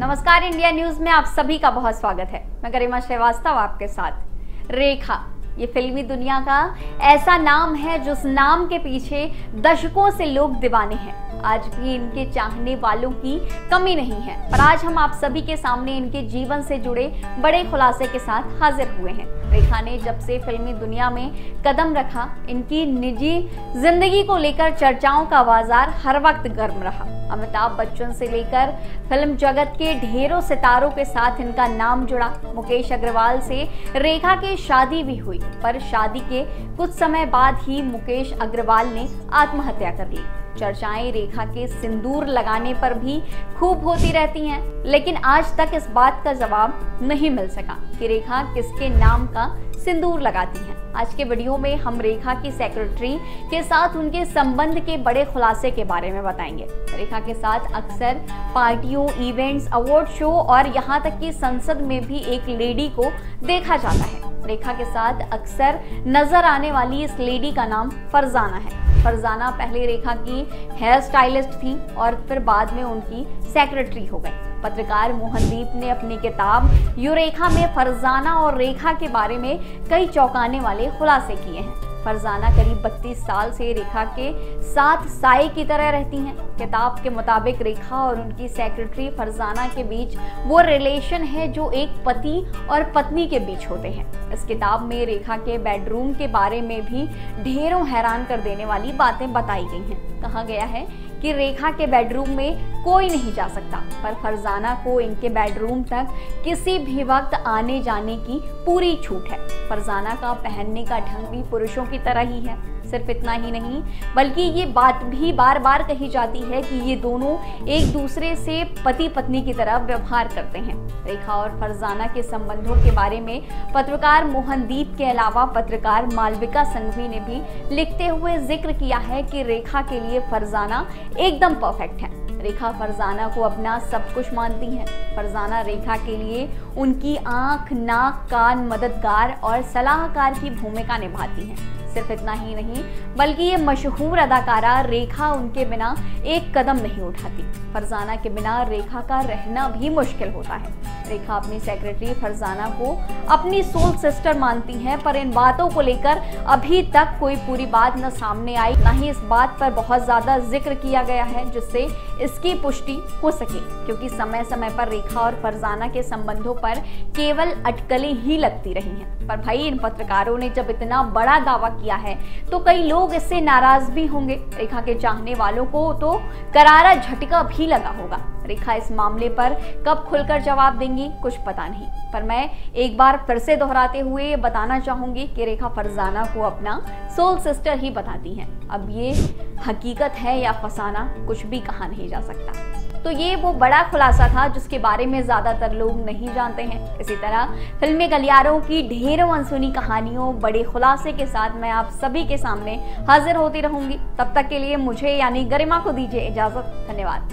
नमस्कार, India news में आप सभी का बहुत स्वागत है। मैं गरिमा श्रीवास्तव आपके साथ। रेखा ये फिल्मी दुनिया का ऐसा नाम है जिस नाम के पीछे दशकों से लोग दीवाने हैं। आज भी इनके चाहने वालों की कमी नहीं है, पर आज हम आप सभी के सामने इनके जीवन से जुड़े बड़े खुलासे के साथ हाजिर हुए हैं। रेखा ने जब से फिल्मी दुनिया में कदम रखा, इनकी निजी जिंदगी को लेकर चर्चाओं का बाजार हर वक्त गर्म रहा। अमिताभ बच्चन से लेकर फिल्म जगत के ढेरों सितारों के साथ इनका नाम जुड़ा। मुकेश अग्रवाल से रेखा की शादी भी हुई, पर शादी के कुछ समय बाद ही मुकेश अग्रवाल ने आत्महत्या कर ली। चर्चाएं रेखा के सिंदूर लगाने पर भी खूब होती रहती हैं, लेकिन आज तक इस बात का जवाब नहीं मिल सका कि रेखा किसके नाम का सिंदूर लगाती हैं। आज के वीडियो में हम रेखा की सेक्रेटरी के साथ उनके संबंध के बड़े खुलासे के बारे में बताएंगे। रेखा के साथ अक्सर पार्टियों, इवेंट्स, अवार्ड शो और यहाँ तक कि संसद में भी एक लेडी को देखा जाता है। रेखा के साथ अक्सर नजर आने वाली इस लेडी का नाम फरजाना है। फरजाना पहले रेखा की हेयर स्टाइलिस्ट थी और फिर बाद में उनकी सेक्रेटरी हो गई। पत्रकार मोहनदीप ने अपनी किताब यूरेखा में फरजाना और रेखा के बारे में कई चौंकाने वाले खुलासे किए हैं। फरजाना करीब 32 साल से रेखा के साथ साए की तरह रहती हैं। किताब के मुताबिक रेखा और उनकी सेक्रेटरी फरजाना के बीच वो रिलेशन है जो एक पति और पत्नी के बीच होते हैं। इस किताब में रेखा के बेडरूम के बारे में भी ढेरों हैरान कर देने वाली बातें बताई गई हैं। कहा गया है कि रेखा के बेडरूम में कोई नहीं जा सकता, पर फरजाना को इनके बेडरूम तक किसी भी वक्त आने जाने की पूरी छूट है। फरजाना का पहनने का ढंग भी पुरुषों की तरह ही है। सिर्फ इतना ही नहीं, बल्कि ये बात भी बार बार कही जाती है कि ये दोनों एक दूसरे से पति पत्नी की तरह व्यवहार करते हैं। रेखा और फरजाना के संबंधों के बारे में पत्रकार मोहनदीप के अलावा पत्रकार मालविका संघवी ने भी लिखते हुए जिक्र किया है कि रेखा के लिए फरजाना एकदम परफेक्ट है। रेखा फरजाना को अपना सब कुछ मानती हैं। फरजाना रेखा के लिए उनकी आंख, नाक, कान, मददगार और सलाहकार की भूमिका निभाती हैं। सिर्फ इतना ही नहीं, बल्कि ये मशहूर अदाकारा रेखा उनके बिना एक कदम नहीं उठाती। फरजाना के बिना रेखा का रहना भी मुश्किल होता है। रेखा अपनी सेक्रेटरी फरजाना को अपनी सोल सिस्टर मानती हैं, पर इन बातों को लेकर अभी तक कोई पूरी बात न सामने आई, न ही इस बात पर बहुत ज्यादा जिक्र किया गया है जिससे इसकी पुष्टि हो सके, क्योंकि समय समय पर रेखा और फरजाना के संबंधों पर केवल अटकलें ही लगती रही हैं। पर भाई, इन पत्रकारों ने जब इतना बड़ा दावा किया है तो कई लोग इससे नाराज भी होंगे। रेखा के चाहने वालों को तो करारा झटका भी लगा होगा। रेखा इस मामले पर कब खुलकर जवाब देंगी कुछ पता नहीं, पर मैं एक बार फिर से दोहराते हुए बताना चाहूंगी कि रेखा फरजाना को अपना सोल सिस्टर ही बताती हैं। अब ये हकीकत है या फसाना, कुछ भी कहा नहीं जा सकता। तो ये वो बड़ा खुलासा था जिसके बारे में ज्यादातर लोग नहीं जानते हैं। इसी तरह फिल्मी गलियारों की ढेरों अनसुनी कहानियों, बड़े खुलासे के साथ मैं आप सभी के सामने हाजिर होती रहूंगी। तब तक के लिए मुझे यानी गरिमा को दीजिए इजाजत। धन्यवाद।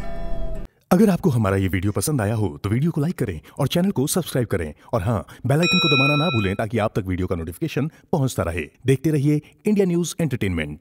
अगर आपको हमारा ये वीडियो पसंद आया हो तो वीडियो को लाइक करें और चैनल को सब्सक्राइब करें, और हाँ, बेल आइकन को दबाना ना भूलें ताकि आप तक वीडियो का नोटिफिकेशन पहुंचता रहे। देखते रहिए इंडिया न्यूज एंटरटेनमेंट।